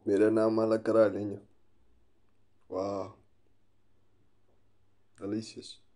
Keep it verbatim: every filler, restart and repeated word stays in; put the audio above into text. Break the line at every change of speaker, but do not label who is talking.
Mira nada más la cara del niño. Wow, delicious.